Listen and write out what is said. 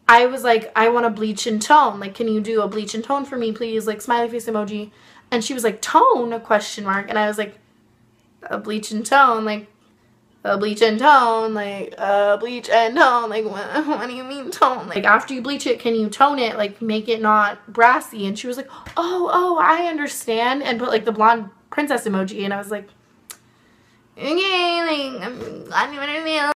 I was like, I want a bleach and tone. Like, can you do a bleach and tone for me, please? Like, smiley face emoji. And she was like, tone, a question mark. And I was like, a bleach and tone, like, a bleach and tone, like, bleach and tone, like, what do you mean tone? Like, after you bleach it, can you tone it, like, make it not brassy? And she was like, oh, I understand, and put, like, the blonde princess emoji, and I was like, okay, like, I don't even know.